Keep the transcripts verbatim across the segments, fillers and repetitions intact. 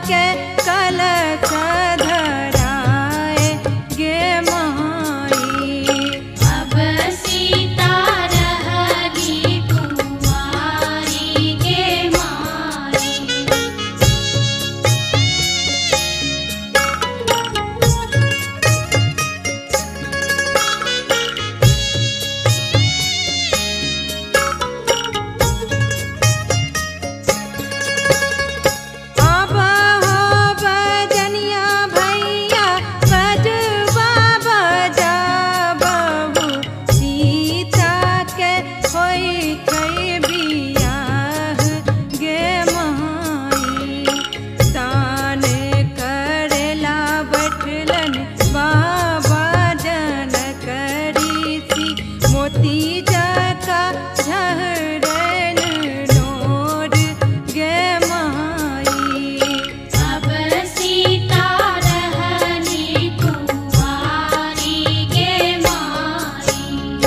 के कलश धराए गे माई। अब सीता रहली कुंवारी गे माई। अब हो बजनिया भैया बजवा बजाबहु सीता के होई छै बियाह गे माई। दान करेला बैठलन बाबा जनक ऋषि मोती जका झहरन नोर गे माई। अब सीता रहली कुंवारी गे माई।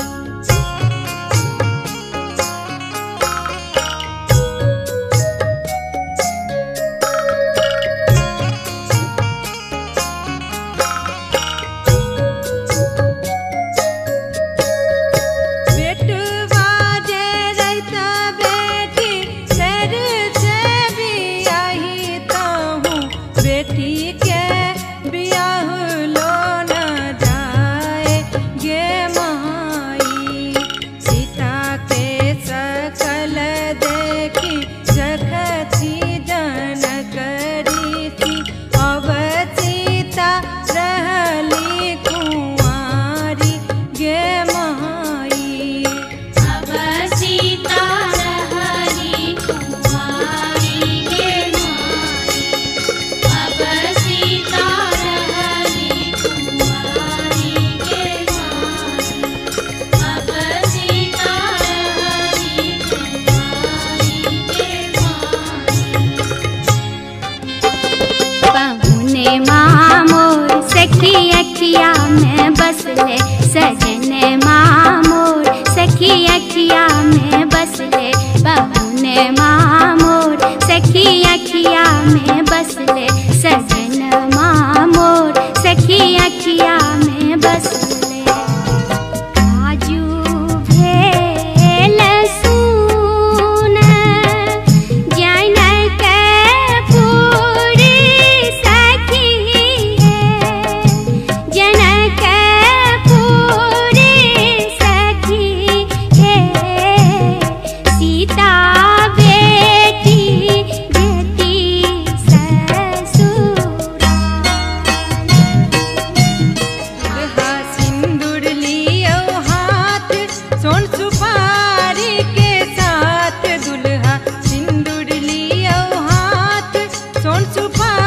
बेटवा जे रहिता बेटी सर से बियाही तहु बेटी के बियाह लो न जाए गे माई। सीता के सकल देखी जखथी जनक ऋषि अब सीता रहली कुंवारी गे माई। अब सीता रहली कुंवारी गे माई। अब सीता रहली कुंवारी गे माई। अब सीता रहली कुंवारी गे माई। पहुने मामोर सखी अखिया में बसले सजने मामोर सखी अखिया में बसले। पहुने मामोर सखी अखिया में बसले सजन मामोर सखी अखिया में बसले। काजू भेल सून जनक पूरी सखी हे जनक पूरी सखी हे। सीता बेटी बेटी ससुरा। दुल्हा सिंदूर लियो हाथ सोन सुपारी के साथ। दुल्हा सिंदूर लियो हाथ सोन सुपारी